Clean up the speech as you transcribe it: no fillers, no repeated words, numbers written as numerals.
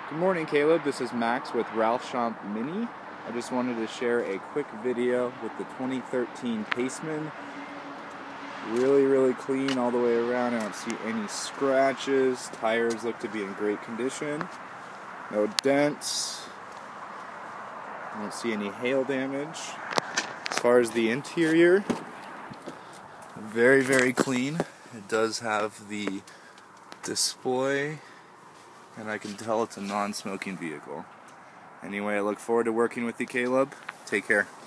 Good morning, Caleb. This is Max with Ralph Schomp Mini. I just wanted to share a quick video with the 2013 Paceman. Really clean all the way around. I don't see any scratches. Tires look to be in great condition. No dents. I don't see any hail damage. As far as the interior, very clean. It does have the display, and I can tell it's a non-smoking vehicle. Anyway, I look forward to working with you, Caleb. Take care.